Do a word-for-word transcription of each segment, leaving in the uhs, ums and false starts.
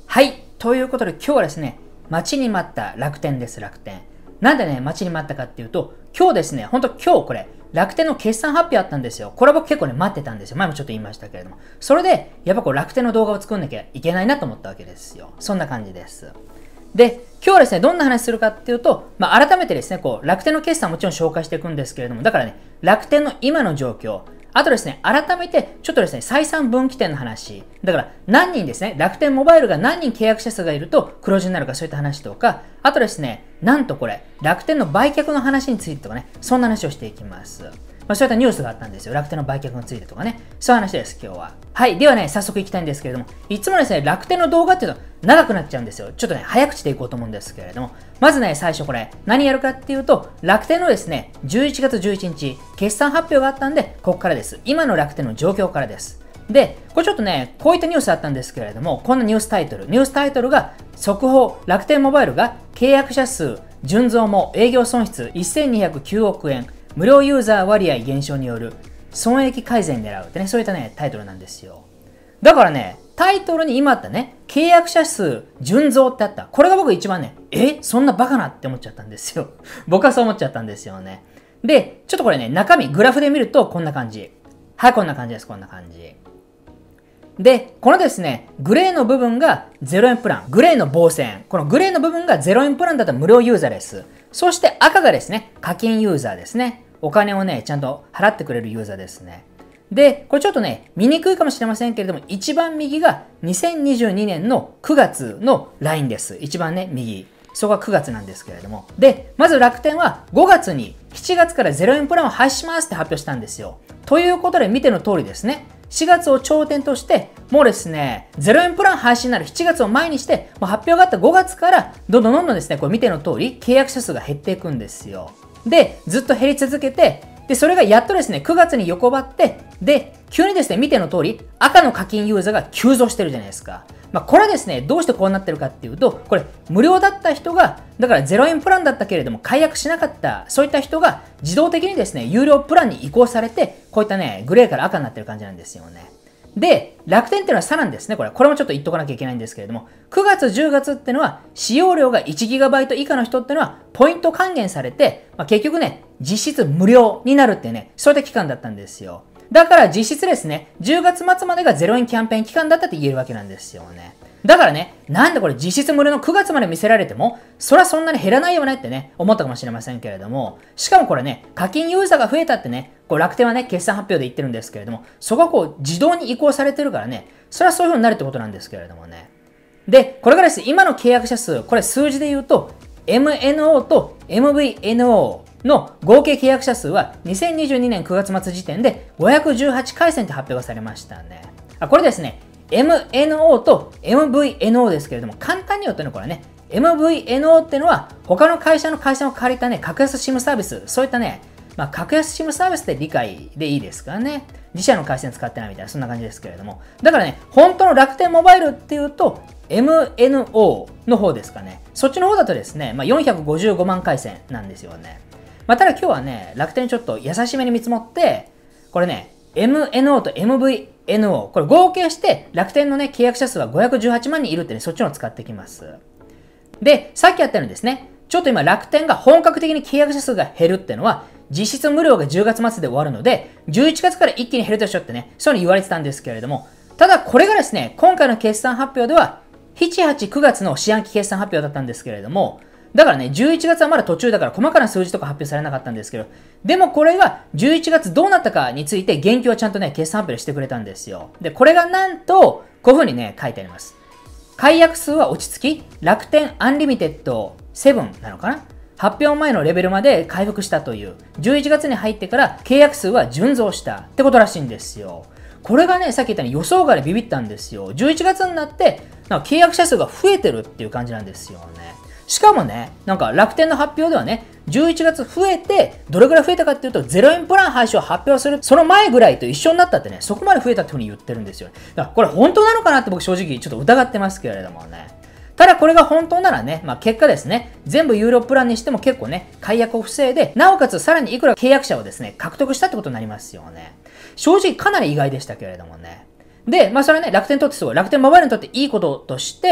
はい。ということで今日はですね、待ちに待った楽天です、楽天。なんでね、待ちに待ったかっていうと、今日ですね、ほんと今日これ、楽天の決算発表あったんですよ。これは僕結構ね、待ってたんですよ。前もちょっと言いましたけれども。それで、やっぱこう楽天の動画を作んなきゃいけないなと思ったわけですよ。そんな感じです。で、今日はですね、どんな話するかっていうと、まあ、改めてですね、こう、楽天の決算もちろん紹介していくんですけれども、だからね、楽天の今の状況、あとですね、改めて、ちょっとですね、採算分岐点の話。だから、何人ですね、楽天モバイルが何人契約者数がいると黒字になるか、そういった話とか、あとですね、なんとこれ、楽天の売却の話についてとかね、そんな話をしていきます。まあ、そういったニュースがあったんですよ。楽天の売却についてとかね。そういう話です、今日は。はい。ではね、早速いきたいんですけれども、いつもですね、楽天の動画っていうと長くなっちゃうんですよ。ちょっとね、早口でいこうと思うんですけれども、まずね、最初これ、何やるかっていうと、楽天のですね、じゅういちがつじゅういちにち、決算発表があったんで、ここからです。今の楽天の状況からです。で、これちょっとね、こういったニュースあったんですけれども、こんなニュースタイトル。ニュースタイトルが、速報、楽天モバイルが契約者数、純増も営業損失せんにひゃくきゅうおくえん、無料ユーザー割合減少による損益改善狙うってね、そういったね、タイトルなんですよ。だからね、タイトルに今あったね、契約者数純増ってあった。これが僕一番ね、えそんなバカなって思っちゃったんですよ。僕はそう思っちゃったんですよね。で、ちょっとこれね、中身、グラフで見るとこんな感じ。はい、こんな感じです、こんな感じ。で、このですね、グレーの部分がゼロえんプラン。グレーの棒線。このグレーの部分がゼロえんプランだったら無料ユーザーです。そして赤がですね、課金ユーザーですね。お金をね、ちゃんと払ってくれるユーザーですね。で、これちょっとね、見にくいかもしれませんけれども、一番右がにせんにじゅうにねんのくがつのラインです。一番ね、右。そこがくがつなんですけれども。で、まず楽天はごがつにしちがつからゼロえんプランを廃止しますって発表したんですよ。ということで見ての通りですね。しがつを頂点として、もうですね、ゼロえんプラン廃止になるしちがつを前にして、もう発表があったごがつから、どんどんどんどんですね、これ見ての通り、契約者数が減っていくんですよ。で、ずっと減り続けて、で、それがやっとですね、くがつに横ばって、で、急にですね、見ての通り、赤の課金ユーザーが急増してるじゃないですか。まあ、これはですね、どうしてこうなってるかっていうと、これ、無料だった人が、だからゼロえんプランだったけれども、解約しなかった、そういった人が、自動的にですね、有料プランに移行されて、こういったね、グレーから赤になってる感じなんですよね。で、楽天っていうのはさらにですね、これ、これもちょっと言っとかなきゃいけないんですけれども、くがつ、じゅうがつっていうのは、使用量が いちギガバイト 以下の人っていうのは、ポイント還元されて、まあ、結局ね、実質無料になるってね、そういった期間だったんですよ。だから実質ですね、じゅうがつまつまでがゼロえんキャンペーン期間だったって言えるわけなんですよね。だからね、なんでこれ実質無料のくがつまで見せられても、そりゃそんなに減らないよねってね、思ったかもしれませんけれども、しかもこれね、課金ユーザーが増えたってね、こう楽天はね、決算発表で言ってるんですけれども、そこはこう自動に移行されてるからね、それはそういう風になるってことなんですけれどもね。で、これがですね、今の契約者数、これ数字で言うと、エムエヌオー と エムブイエヌオー の合計契約者数はにせんにじゅうにねんくがつ末時点でごひゃくじゅうはちかいせんって発表がされましたね。あ、これですね、エムエヌオー と エムブイエヌオー ですけれども、簡単に言うとね、これね、エムブイエヌオー っていうのは他の会社の回線を借りたね、格安 SIM サービス、そういったね、まあ、格安 SIM サービスって理解でいいですからね。自社の回線使ってないみたいな、そんな感じですけれども。だからね、本当の楽天モバイルっていうと、エムエヌオー の方ですかね。そっちの方だとですね、まあ、よんひゃくごじゅうごまん回線なんですよね。まあ、ただ今日はね、楽天ちょっと優しめに見積もって、これね、エムエヌオー と エムブイエヌオー、これ合計して楽天のね、契約者数はごひゃくじゅうはちまんにんいるってね、そっちのを使ってきます。で、さっきやったようにですね、ちょっと今楽天が本格的に契約者数が減るっていうのは、実質無料がじゅうがつ末で終わるので、じゅういちがつから一気に減るでしょってね、そういうの言われてたんですけれども、ただこれがですね、今回の決算発表では、しち、はち、くがつの四半期決算発表だったんですけれども、だからね、じゅういちがつはまだ途中だから細かな数字とか発表されなかったんですけど、でもこれがじゅういちがつどうなったかについて言及はちゃんとね、決算発表してくれたんですよ。で、これがなんと、こういう風にね、書いてあります。解約数は落ち着き、楽天アンリミテッドセブンなのかな、発表前のレベルまで回復したという、じゅういちがつに入ってから契約数は純増したってことらしいんですよ。これがね、さっき言ったように予想外でビビったんですよ。じゅういちがつになって、なんか契約者数が増えてるっていう感じなんですよね。しかもね、なんか楽天の発表ではね、じゅういちがつ増えて、どれぐらい増えたかっていうと、ゼロえんプラン廃止を発表する、その前ぐらいと一緒になったってね、そこまで増えたってふうに言ってるんですよ。だからこれ本当なのかなって僕正直ちょっと疑ってますけれどもね。ただこれが本当ならね、まあ結果ですね、全部有料プランにしても結構ね、解約を防いで、なおかつさらにいくら契約者をですね、獲得したってことになりますよね。正直かなり意外でしたけれどもね。で、まあそれはね、楽天にとってすごい、楽天モバイルにとっていいこととして、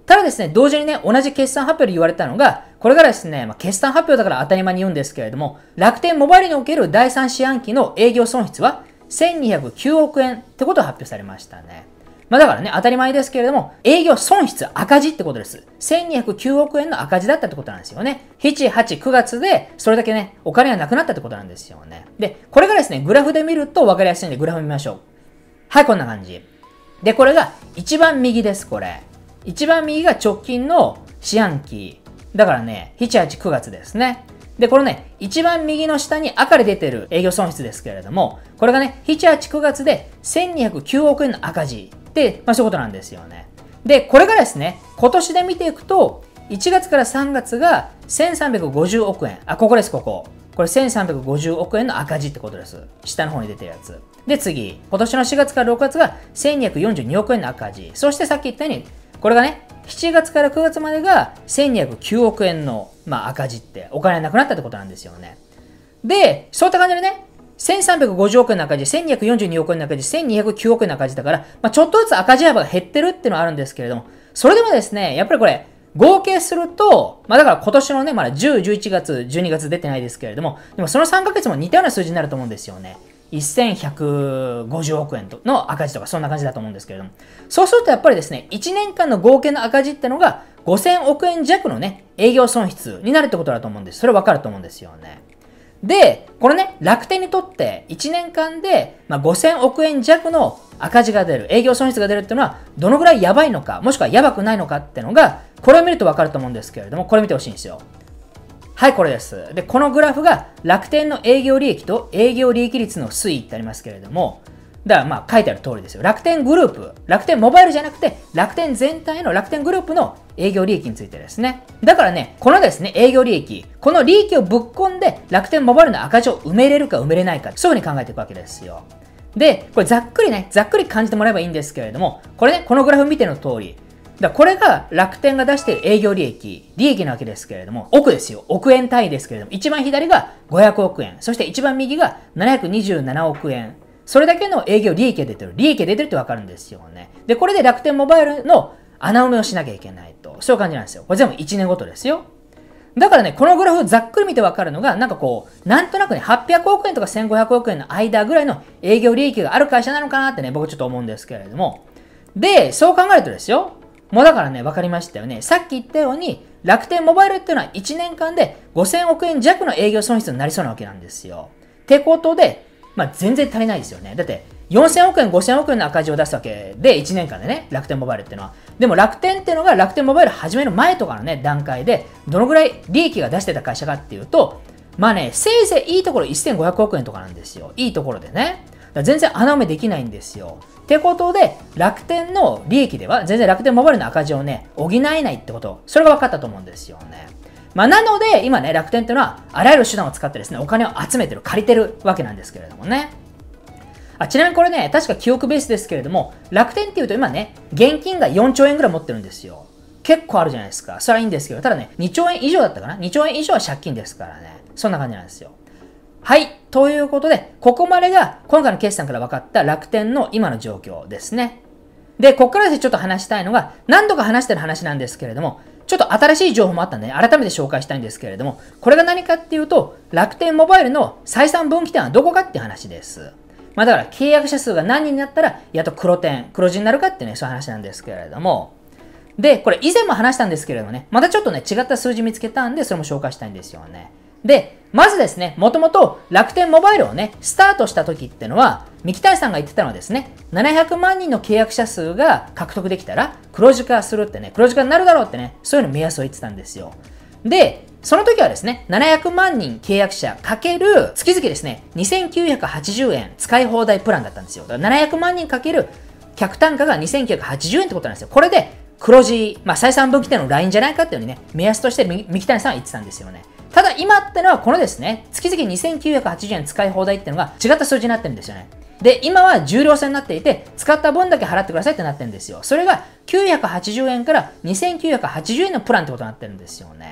ただですね、同時にね、同じ決算発表で言われたのが、これからですね、まあ、決算発表だから当たり前に言うんですけれども、楽天モバイルにおけるだいさん四半期の営業損失はせんにひゃくきゅうおくえんってことが発表されましたね。まあだからね、当たり前ですけれども、営業損失赤字ってことです。せんにひゃくきゅうおくえんの赤字だったってことなんですよね。しち、はち、くがつで、それだけね、お金がなくなったってことなんですよね。で、これがですね、グラフで見ると分かりやすいんで、グラフ見ましょう。はい、こんな感じ。で、これが一番右です、これ。一番右が直近の四半期。だからね、しち、はち、くがつですね。で、このね、一番右の下に赤で出てる営業損失ですけれども、これがね、しち、はち、くがつでせんにひゃくきゅうおくえんの赤字って、まあそういうことなんですよね。で、これがですね、今年で見ていくと、いちがつからさんがつがせんさんびゃくごじゅうおくえん。あ、ここです、ここ。これせんさんびゃくごじゅうおくえんの赤字ってことです。下の方に出てるやつ。で、次。今年のしがつからろくがつがせんにひゃくよんじゅうにおくえんの赤字。そしてさっき言ったように、これがね、しちがつからくがつまでがせんにひゃくきゅうおくえんの、まあ、赤字ってお金なくなったってことなんですよね。で、そういった感じでね、せんさんびゃくごじゅうおくえんの赤字、せんにひゃくよんじゅうにおくえんの赤字、せんにひゃくきゅうおくえんの赤字だから、まあ、ちょっとずつ赤字幅が減ってるっていうのはあるんですけれども、それでもですね、やっぱりこれ、合計すると、まあだから今年のね、まだじゅう、じゅういちがつ、じゅうにがつ出てないですけれども、でもそのさんかげつも似たような数字になると思うんですよね。せんひゃくごじゅうおくえんの赤字とかそんな感じだと思うんですけれども。そうするとやっぱりですね、いちねんかんの合計の赤字ってのがごせんおくえん弱のね、営業損失になるってことだと思うんです。それわかると思うんですよね。で、これね、楽天にとっていちねんかんで、まあ、ごせんおくえん弱の赤字が出る、営業損失が出るっていうのは、どのぐらいやばいのか、もしくはやばくないのかっていうのが、これを見るとわかると思うんですけれども、これ見てほしいんですよ。はい、これです。で、このグラフが楽天の営業利益と営業利益率の推移ってありますけれども、だからまあ書いてある通りですよ。楽天グループ、楽天モバイルじゃなくて、楽天全体の楽天グループの営業利益についてですね。だからね、このですね、営業利益、この利益をぶっ込んで楽天モバイルの赤字を埋めれるか埋めれないか、そういうふうに考えていくわけですよ。で、これざっくりね、ざっくり感じてもらえばいいんですけれども、これね、このグラフ見ての通り、だこれが楽天が出している営業利益、利益なわけですけれども、億ですよ。億円単位ですけれども、一番左がごひゃくおくえん、そして一番右がななひゃくにじゅうななおくえん。それだけの営業利益が出てる。利益が出てるってわかるんですよね。で、これで楽天モバイルの穴埋めをしなきゃいけないと。そういう感じなんですよ。これ全部いちねんごとですよ。だからね、このグラフざっくり見てわかるのが、なんかこう、なんとなくね、はっぴゃくおくえんとかせんごひゃくおくえんの間ぐらいの営業利益がある会社なのかなってね、僕ちょっと思うんですけれども。で、そう考えるとですよ。もうだからね、わかりましたよね。さっき言ったように、楽天モバイルっていうのはいちねんかんでごせんおくえん弱の営業損失になりそうなわけなんですよ。ってことで、まあ全然足りないですよね。だって、よんせんおくえん、ごせんおくえんの赤字を出すわけで、いちねんかんでね、楽天モバイルっていうのは。でも楽天っていうのが楽天モバイル始める前とかのね、段階で、どのぐらい利益が出してた会社かっていうと、まあね、せいぜいいいところせんごひゃくおくえんとかなんですよ。いいところでね。全然穴埋めできないんですよ。ってことで、楽天の利益では、全然楽天モバイルの赤字をね、補えないってこと、それが分かったと思うんですよね。まあ、なので、今ね、楽天っていうのは、あらゆる手段を使ってですね、お金を集めてる、借りてるわけなんですけれどもね。あちなみにこれね、確か記憶ベースですけれども、楽天っていうと今ね、現金がよんちょうえんぐらい持ってるんですよ。結構あるじゃないですか。それはいいんですけど、ただね、にちょうえん以上だったかな ?に 兆円以上は借金ですからね。そんな感じなんですよ。はい。ということで、ここまでが今回の決算から分かった楽天の今の状況ですね。で、ここからですね、ちょっと話したいのが、何度か話してる話なんですけれども、ちょっと新しい情報もあったんで、ね、改めて紹介したいんですけれども、これが何かっていうと、楽天モバイルの採算分岐点はどこかっていう話です。まあだから、契約者数が何人になったら、やっと黒点、黒字になるかっていうね、そういう話なんですけれども、で、これ以前も話したんですけれどもね、またちょっとね、違った数字見つけたんで、それも紹介したいんですよね。で、まずですね、もともと楽天モバイルをね、スタートした時ってのは、三木谷さんが言ってたのはですね、ななひゃくまんにんの契約者数が獲得できたら黒字化するってね、黒字化になるだろうってね、そういうの目安を言ってたんですよ。で、その時はですね、ななひゃくまんにん契約者かける月々ですね、にせんきゅうひゃくはちじゅうえん使い放題プランだったんですよ。だからななひゃくまんにんかける客単価がにせんきゅうひゃくはちじゅうえんってことなんですよ。これで黒字、まあ採算分岐点のラインじゃないかっていうのにね、目安として三木谷さんは言ってたんですよね。ただ今ってのはこのですね、月々にせんきゅうひゃくはちじゅうえん使い放題っていうのが違った数字になってるんですよね。で、今は重量制になっていて、使った分だけ払ってくださいってなってるんですよ。それがきゅうひゃくはちじゅうえんからにせんきゅうひゃくはちじゅうえんのプランってことになってるんですよね。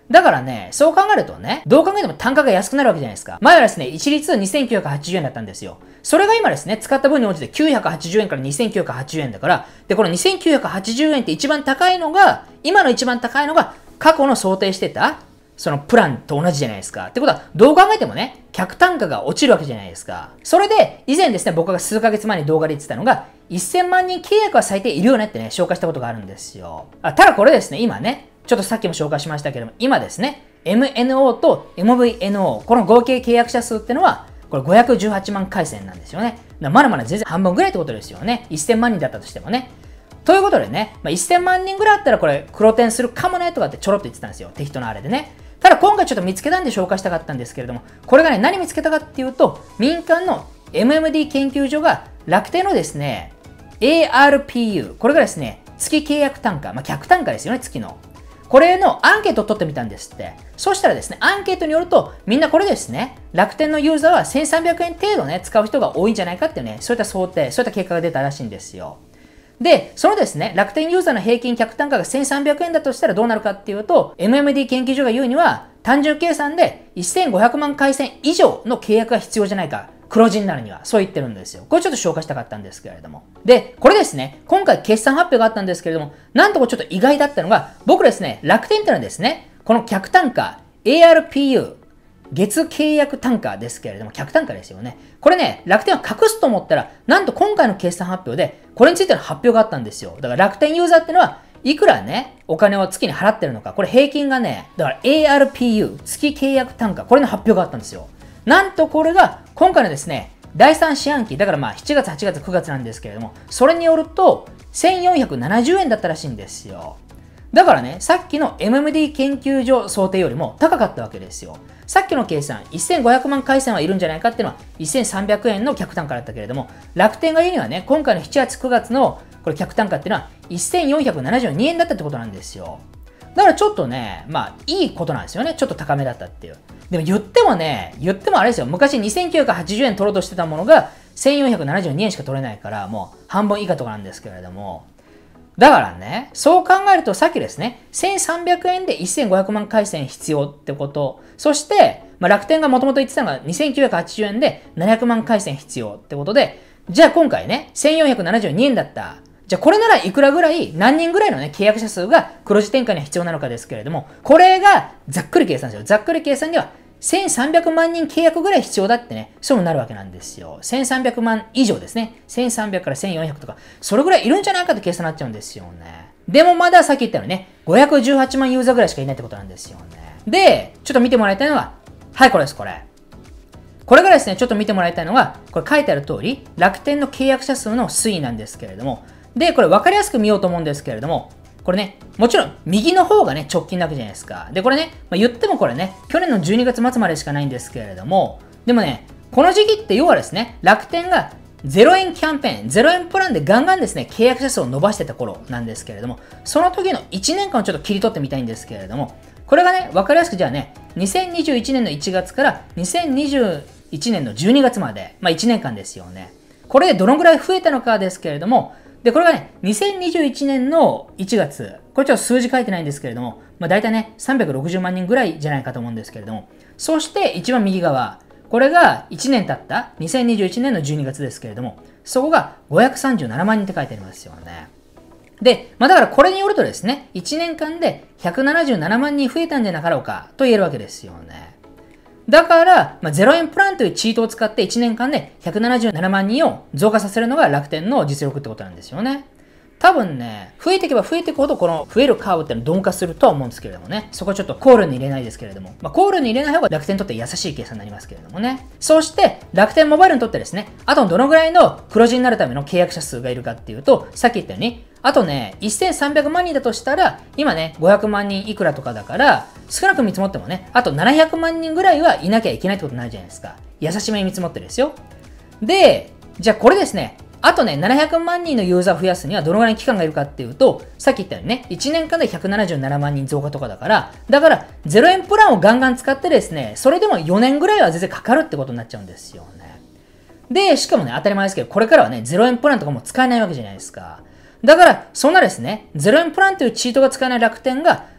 だからね、そう考えるとね、どう考えても単価が安くなるわけじゃないですか。前はですね、一律にせんきゅうひゃくはちじゅうえんだったんですよ。それが今ですね、使った分に応じてきゅうひゃくはちじゅうえんからにせんきゅうひゃくはちじゅうえんだから、で、このにせんきゅうひゃくはちじゅうえんって一番高いのが、今の一番高いのが、過去の想定してた、そのプランと同じじゃないですか。ってことは、どう考えてもね、客単価が落ちるわけじゃないですか。それで、以前ですね、僕が数ヶ月前に動画で言ってたのが、せんまんにん契約は最低いるよねってね、紹介したことがあるんですよ。あ、ただこれですね、今ね、ちょっとさっきも紹介しましたけども、今ですね、エムエヌオー と エムブイエヌオー、この合計契約者数ってのは、これごひゃくじゅうはちまん回線なんですよね。まだまだ全然半分ぐらいってことですよね。せんまんにんだったとしてもね。ということでね、まあ、せんまんにんぐらいあったらこれ黒点するかもねとかってちょろっと言ってたんですよ。適当なあれでね。ただ今回ちょっと見つけたんで紹介したかったんですけれども、これがね、何見つけたかっていうと、民間の エムエムディー 研究所が楽天のですね、エーアールピーユー、これがですね、月契約単価、まあ、客単価ですよね、月の。これのアンケートを取ってみたんですって。そしたらですね、アンケートによると、みんなこれですね、楽天のユーザーはせんさんびゃくえん程度ね、使う人が多いんじゃないかっていうね、そういった想定、そういった結果が出たらしいんですよ。で、そのですね、楽天ユーザーの平均客単価がせんさんびゃくえんだとしたらどうなるかっていうと、エムエムディー 研究所が言うには、単純計算でせんごひゃくまん回線以上の契約が必要じゃないか。黒字になるには、そう言ってるんですよ。これちょっと紹介したかったんですけれども。で、これですね、今回決算発表があったんですけれども、なんとこちょっと意外だったのが、僕ですね、楽天ってのはですね、この客単価、エーアールピーユー、月契約単価ですけれども、客単価ですよね。これね、楽天は隠すと思ったら、なんと今回の決算発表で、これについての発表があったんですよ。だから楽天ユーザーってのは、いくらね、お金を月に払ってるのか、これ平均がね、だから エーアールピーユー、月契約単価、これの発表があったんですよ。なんとこれが、今回のですね、だいさん四半期、だからまあしちがつ、はちがつ、くがつなんですけれども、それによると、せんよんひゃくななじゅうえんだったらしいんですよ。だからね、さっきの エムエムディー 研究所想定よりも高かったわけですよ。さっきの計算、せんごひゃくまん回線はいるんじゃないかっていうのはせんさんびゃくえんの客単価だったけれども、楽天が言うにはね、今回のしちがつ、くがつのこれ客単価っていうのはせんよんひゃくななじゅうにえんだったってことなんですよ。だからちょっとね、まあいいことなんですよね。ちょっと高めだったっていう。でも言ってもね、言ってもあれですよ。昔にせんきゅうひゃくはちじゅうえん取ろうとしてたものがせんよんひゃくななじゅうにえんしか取れないから、もう半分以下とかなんですけれども。だからね、そう考えるとさっきですね、せんさんびゃくえんでせんごひゃくまん回線必要ってこと。そして、まあ、楽天がもともと言ってたのがにせんきゅうひゃくはちじゅうえんでななひゃくまん回線必要ってことで、じゃあ今回ね、せんよんひゃくななじゅうにえんだった。じゃあこれならいくらぐらい、何人ぐらいのね、契約者数が黒字転換には必要なのかですけれども、これがざっくり計算ですよ。ざっくり計算ではせんさんびゃくまんにん契約ぐらい必要だってね、そうなるわけなんですよ。せんさんびゃくまん以上ですね。せんさんびゃくからせんよんひゃくとか、それぐらいいるんじゃないかって計算になっちゃうんですよね。でもまださっき言ったようにね、ごひゃくじゅうはちまんユーザーぐらいしかいないってことなんですよね。で、ちょっと見てもらいたいのが、はい、これです、これ。これがですね、ちょっと見てもらいたいのが、これ書いてある通り、楽天の契約者数の推移なんですけれども、で、これ分かりやすく見ようと思うんですけれども、これね、もちろん右の方がね、直近なわけじゃないですか。で、これね、まあ、言ってもこれね、去年のじゅうにがつ末までしかないんですけれども、でもね、この時期って要はですね、楽天がゼロえんキャンペーン、ゼロえんプランでガンガンですね、契約者数を伸ばしてた頃なんですけれども、その時のいちねんかんをちょっと切り取ってみたいんですけれども、これがね、分かりやすくじゃあね、にせんにじゅういちねんのいちがつからにせんにじゅういちねんのじゅうにがつまで、まあいちねんかんですよね。これでどのぐらい増えたのかですけれども、で、これがね、にせんにじゅういちねんのいちがつ、これちょっと数字書いてないんですけれども、まあ大体ね、さんびゃくろくじゅうまんにんぐらいじゃないかと思うんですけれども、そして一番右側、これがいちねん経ったにせんにじゅういちねんのじゅうにがつですけれども、そこがごひゃくさんじゅうななまんにんって書いてありますよね。で、まあだからこれによるとですね、いちねんかんでひゃくななじゅうななまんにん増えたんじゃなかろうかと言えるわけですよね。だから、まあ、ゼロえんプランというチートを使っていちねんかんでひゃくななじゅうななまんにんを増加させるのが楽天の実力ってことなんですよね。多分ね、増えていけば増えていくほどこの増えるカーブっていうのは鈍化するとは思うんですけれどもね。そこはちょっと考慮に入れないですけれども。まあ、考慮に入れない方が楽天にとって優しい計算になりますけれどもね。そして楽天モバイルにとってですね、あとどのぐらいの黒字になるための契約者数がいるかっていうと、さっき言ったように、あとね、せんさんびゃくまんにんだとしたら、今ね、ごひゃくまんにんいくらとかだから、少なく見積もってもね、あとななひゃくまんにんぐらいはいなきゃいけないってことになるじゃないですか。優しめに見積もってですよ。で、じゃあこれですね、あとね、ななひゃくまんにんのユーザーを増やすにはどのぐらいの期間がいるかっていうと、さっき言ったようにね、いちねんかんでひゃくななじゅうななまんにん増加とかだから、だからゼロえんプランをガンガン使ってですね、それでもよねんぐらいは全然かかるってことになっちゃうんですよね。で、しかもね、当たり前ですけど、これからはね、ゼロえんプランとかも使えないわけじゃないですか。だから、そんなですね、ゼロえんプランというチートが使えない楽天が、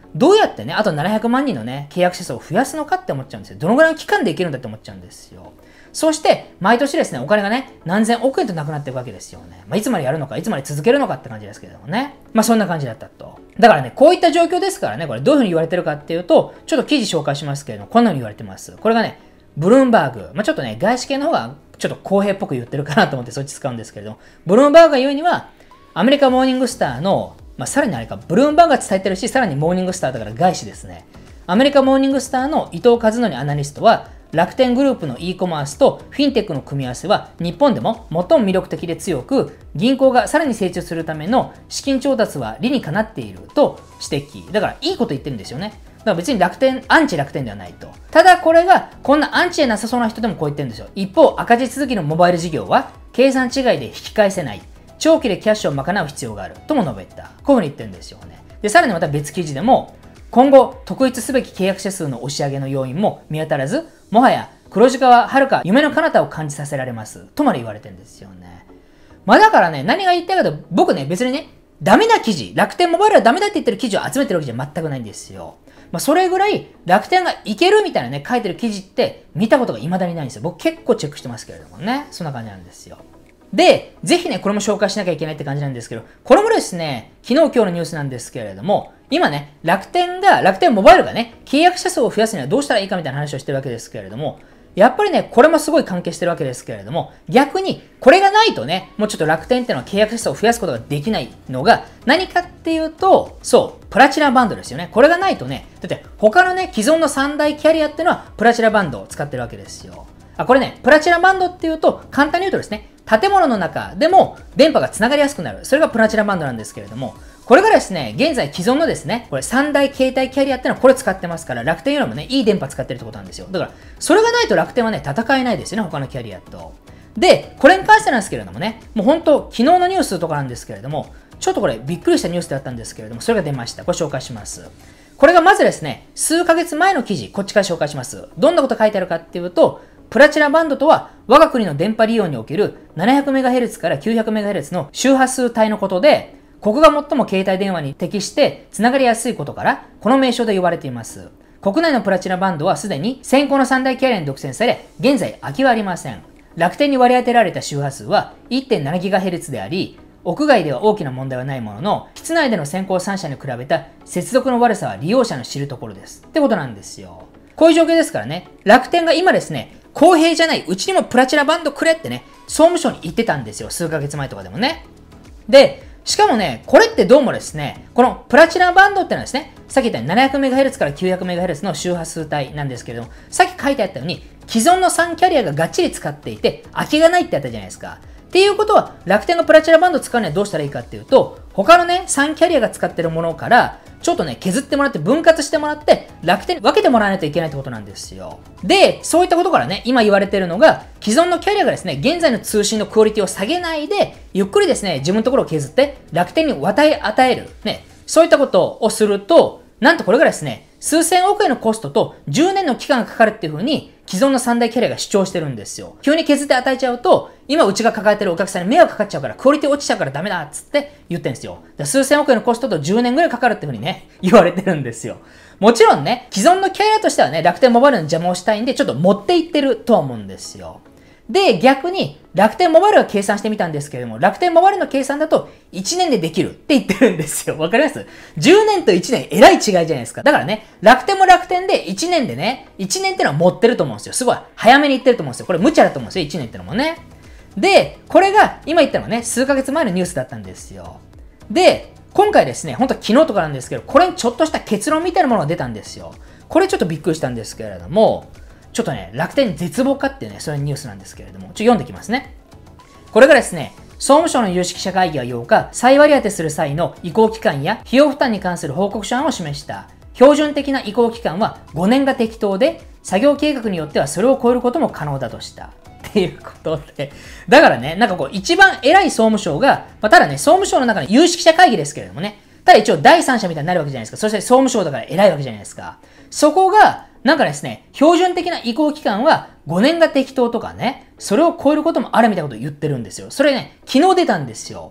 どうやってね、あとななひゃくまんにんのね、契約者数を増やすのかって思っちゃうんですよ。どのぐらいの期間でいけるんだって思っちゃうんですよ。そして、毎年ですね、お金がね、何千億円となくなっていくわけですよね。まあ、いつまでやるのか、いつまで続けるのかって感じですけれどもね。まあ、そんな感じだったと。だからね、こういった状況ですからね、これどういうふうに言われてるかっていうと、ちょっと記事紹介しますけれども、こんなふうに言われてます。これがね、ブルームバーグ。まあ、ちょっとね、外資系の方がちょっと公平っぽく言ってるかなと思ってそっち使うんですけれども、ブルームバーグが言うには、アメリカモーニングスターの、まあ、さらにあれか、ブルームバーグが伝えてるし、さらにモーニングスターだから外資ですね。アメリカモーニングスターの伊藤和則アナリストは、楽天グループの e コマースとフィンテックの組み合わせは日本でも最も魅力的で強く、銀行がさらに成長するための資金調達は理にかなっていると指摘。だからいいこと言ってるんですよね。だから別に楽天、アンチ楽天ではないと。ただこれがこんなアンチでなさそうな人でもこう言ってるんですよ。一方、赤字続きのモバイル事業は計算違いで引き返せない。長期でキャッシュを賄う必要があるとも述べた。こういうふうに言ってるんですよね。で、さらにまた別記事でも、今後、特筆すべき契約者数の押し上げの要因も見当たらず、もはや黒字化ははるか夢の彼方を感じさせられます。とまで言われてるんですよね。まあだからね、何が言いたいかと、僕ね、別にね、ダメな記事、楽天モバイルはダメだって言ってる記事を集めてるわけじゃ全くないんですよ。まあそれぐらい楽天がいけるみたいなね、書いてる記事って見たことが未だにないんですよ。僕結構チェックしてますけれどもね。そんな感じなんですよ。で、ぜひね、これも紹介しなきゃいけないって感じなんですけど、これもですね、昨日今日のニュースなんですけれども、今ね、楽天が、楽天モバイルがね、契約者数を増やすにはどうしたらいいかみたいな話をしてるわけですけれども、やっぱりね、これもすごい関係してるわけですけれども、逆に、これがないとね、もうちょっと楽天っていうのは契約者数を増やすことができないのが、何かっていうと、そう、プラチナバンドですよね。これがないとね、だって他のね、既存の三大キャリアっていうのは、プラチナバンドを使ってるわけですよ。あ、これね、プラチナバンドっていうと、簡単に言うとですね、建物の中でも電波がつながりやすくなる。それがプラチナバンドなんですけれども、これがですね、現在既存のですね、これ三大携帯キャリアっていうのはこれ使ってますから、楽天よりもね、いい電波使ってるってことなんですよ。だから、それがないと楽天はね、戦えないですよね、他のキャリアと。で、これに関してなんですけれどもね、もう本当、昨日のニュースとかなんですけれども、ちょっとこれびっくりしたニュースだったんですけれども、それが出ました。これ紹介します。これがまずですね、数ヶ月前の記事、こっちから紹介します。どんなこと書いてあるかっていうと、プラチナバンドとは我が国の電波利用における ななひゃくメガヘルツ から きゅうひゃくメガヘルツ の周波数帯のことで、ここが最も携帯電話に適してつながりやすいことから、この名称で呼ばれています。国内のプラチナバンドはすでに先行の三大キャリアに独占され、現在空きはありません。楽天に割り当てられた周波数は いってんななギガヘルツ であり、屋外では大きな問題はないものの、室内での先行さん社に比べた接続の悪さは利用者の知るところです。ってことなんですよ。こういう状況ですからね、楽天が今ですね、公平じゃない、うちにもプラチナバンドくれってね、総務省に言ってたんですよ。数ヶ月前とかでもね。で、しかもね、これってどうもですね、このプラチナバンドってのはですね、さっき言ったように ななひゃくメガヘルツ から きゅうひゃくメガヘルツ の周波数帯なんですけれども、さっき書いてあったように、既存のさんキャリアががっちり使っていて、空きがないってあったじゃないですか。っていうことは、楽天がプラチナバンドを使うにはどうしたらいいかっていうと、他のね、さんキャリアが使ってるものから、ちょっとね、削ってもらって分割してもらって、楽天に分けてもらわないといけないってことなんですよ。で、そういったことからね、今言われてるのが、既存のキャリアがですね、現在の通信のクオリティを下げないで、ゆっくりですね、自分のところを削って、楽天に渡り与える。ね、そういったことをすると、なんとこれがですね、数千億円のコストとじゅうねんの期間がかかるっていう風に、既存の三大キャリアが主張してるんですよ。急に削って与えちゃうと、今うちが抱えてるお客さんに迷惑かかっちゃうから、クオリティ落ちちゃうからダメだっつって言ってるんですよ。数千億円のコストとじゅうねんぐらいかかるっていう風にね、言われてるんですよ。もちろんね、既存のキャリアとしてはね、楽天モバイルの邪魔をしたいんで、ちょっと持っていってるとは思うんですよ。で、逆に、楽天モバイルが計算してみたんですけれども、楽天モバイルの計算だといちねんでできるって言ってるんですよ。わかります？ じゅう 年といちねん、えらい違いじゃないですか。だからね、楽天も楽天でいちねんでね、いちねんってのは持ってると思うんですよ。すごい早めに言ってると思うんですよ。これ無茶だと思うんですよ、いちねんってのもね。で、これが今言ったのはね、数ヶ月前のニュースだったんですよ。で、今回ですね、ほんと昨日とかなんですけど、これにちょっとした結論みたいなものが出たんですよ。これちょっとびっくりしたんですけれども、ちょっとね、楽天絶望かっていうね、そういうニュースなんですけれども、ちょっと読んできますね。これがですね、総務省の有識者会議はようか、再割り当てする際の移行期間や費用負担に関する報告書案を示した。標準的な移行期間はごねんが適当で、作業計画によってはそれを超えることも可能だとした。っていうことで。だからね、なんかこう、一番偉い総務省が、まあ、ただね、総務省の中の有識者会議ですけれどもね、ただ一応第三者みたいになるわけじゃないですか。そして総務省だから偉いわけじゃないですか。そこが、なんかですね、標準的な移行期間はごねんが適当とかね、それを超えることもあるみたいなことを言ってるんですよ。それね、昨日出たんですよ。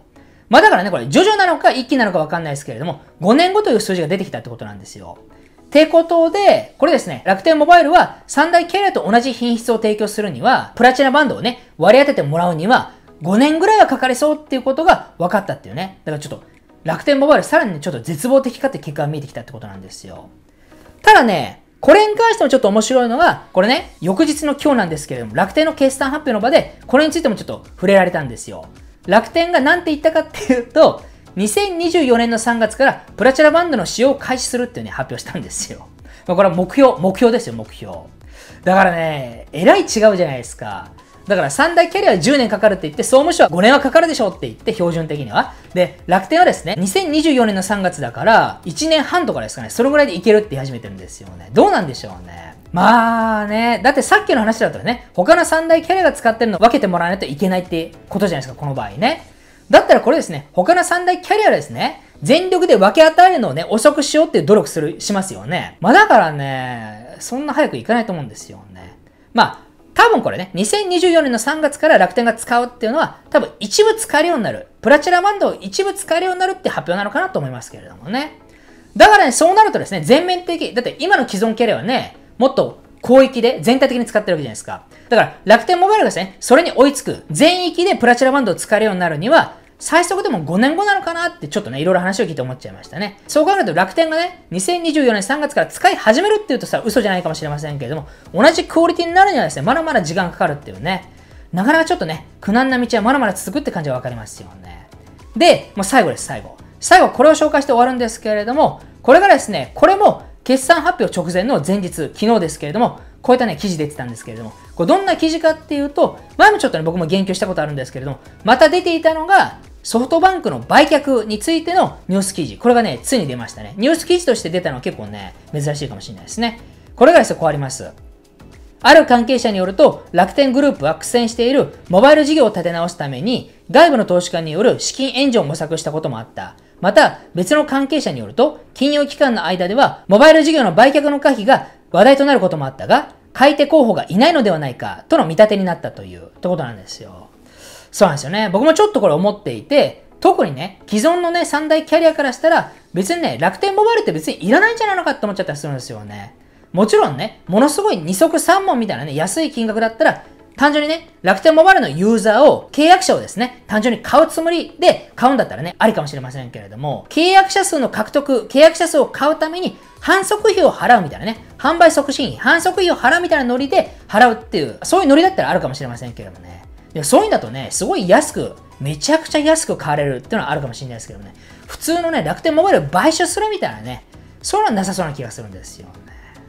まあだからね、これ徐々なのか一気なのかわかんないですけれども、ごねんごという数字が出てきたってことなんですよ。ってことで、これですね、楽天モバイルは三大キャリアと同じ品質を提供するには、プラチナバンドをね、割り当ててもらうには、ごねんぐらいはかかりそうっていうことが分かったっていうね。だからちょっと、楽天モバイルさらにね、ちょっと絶望的かって結果が見えてきたってことなんですよ。ただね、これに関してもちょっと面白いのが、これね、翌日の今日なんですけれども、楽天の決算発表の場で、これについてもちょっと触れられたんですよ。楽天が何て言ったかっていうと、にせんにじゅうよねんのさんがつからプラチナバンドの使用を開始するっていうね、発表したんですよ。まあ、これは目標、目標ですよ、目標。だからね、えらい違うじゃないですか。だから三大キャリアはじゅうねんかかるって言って、総務省はごねんはかかるでしょうって言って、標準的には。で、楽天はですね、にせんにじゅうよねんのさんがつだから、いちねんはんとかですかね、それぐらいでいけるって言い始めてるんですよね。どうなんでしょうね。まあね、だってさっきの話だったらね、他の三大キャリアが使ってるのを分けてもらわないといけないってことじゃないですか、この場合ね。だったらこれですね、他の三大キャリアですね、全力で分け与えるのをね、遅くしようっていう努力する、しますよね。まあだからね、そんな早くいかないと思うんですよね。まあ、多分これね、にせんにじゅうよねんのさんがつから楽天が使うっていうのは、多分一部使えるようになる。プラチナバンドを一部使えるようになるって発表なのかなと思いますけれどもね。だからね、そうなるとですね、全面的、だって今の既存キャリアはね、もっと広域で全体的に使ってるわけじゃないですか。だから楽天モバイルがですね、それに追いつく、全域でプラチナバンドを使えるようになるには、最速でもごねんごなのかなってちょっとね、いろいろ話を聞いて思っちゃいましたね。そう考えると楽天がね、にせんにじゅうよねんさんがつから使い始めるっていうとさ、嘘じゃないかもしれませんけれども、同じクオリティになるにはですね、まだまだ時間かかるっていうね、なかなかちょっとね、苦難な道はまだまだ続くって感じはわかりますよね。で、もう最後です、最後。最後、これを紹介して終わるんですけれども、これがですね、これも決算発表直前の前日、昨日ですけれども、こういったね、記事出てたんですけれども、これどんな記事かっていうと、前もちょっとね、僕も言及したことあるんですけれども、また出ていたのが、ソフトバンクの売却についてのニュース記事。これがね、ついに出ましたね。ニュース記事として出たのは結構ね、珍しいかもしれないですね。これがですね、こうあります。ある関係者によると、楽天グループは苦戦しているモバイル事業を立て直すために、外部の投資家による資金援助を模索したこともあった。また、別の関係者によると、金融機関の間では、モバイル事業の売却の可否が話題となることもあったが、買い手候補がいないのではないか、との見立てになったという、ってことなんですよ。そうなんですよね。僕もちょっとこれ思っていて、特にね、既存のね、三大キャリアからしたら、別にね、楽天モバイルって別にいらないんじゃないのかって思っちゃったりするんですよね。もちろんね、ものすごい二足三門みたいなね、安い金額だったら、単純にね、楽天モバイルのユーザーを、契約者をですね、単純に買うつもりで買うんだったらね、ありかもしれませんけれども、契約者数の獲得、契約者数を買うために、販促費を払うみたいなね、販売促進費、販促費を払うみたいなノリで払うっていう、そういうノリだったらあるかもしれませんけれどもね。でそういうんだとね、すごい安く、めちゃくちゃ安く買われるっていうのはあるかもしれないですけどね。普通のね、楽天モバイルを買収するみたいなね、そういうのはなさそうな気がするんですよね。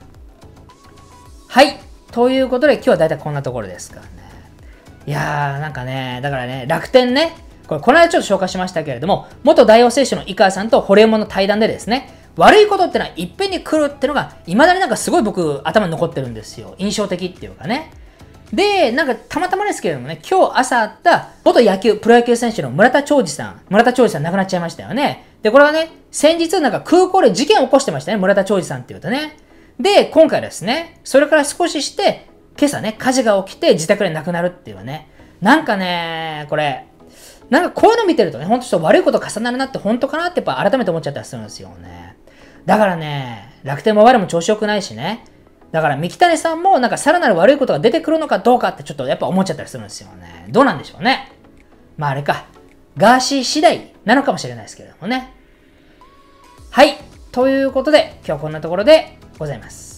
はい。ということで、今日はだいたいこんなところですからね。いやー、なんかね、だからね、楽天ね、これ、この間ちょっと紹介しましたけれども、元大王製紙の井川さんとホリエモンの対談でですね、悪いことってのはいっぺんに来るってのが、未だになんかすごい僕、頭に残ってるんですよ。印象的っていうかね。で、なんかたまたまですけれどもね、今日朝あった元野球、プロ野球選手の村田兆治さん。村田兆治さん亡くなっちゃいましたよね。で、これはね、先日なんか空港で事件を起こしてましたね、村田兆治さんっていうとね。で、今回ですね、それから少しして、今朝ね、火事が起きて自宅で亡くなるっていうね。なんかね、これ、なんかこういうの見てるとね、ほんとちょっと悪いこと重なるなって本当かなってやっぱ改めて思っちゃったりするんですよね。だからね、楽天モバイルも調子良くないしね。だから三木谷さんもなんかさらなる悪いことが出てくるのかどうかってちょっとやっぱ思っちゃったりするんですよね。どうなんでしょうね。まああれか、ガーシー次第なのかもしれないですけれどもね。はい。ということで、今日はこんなところでございます。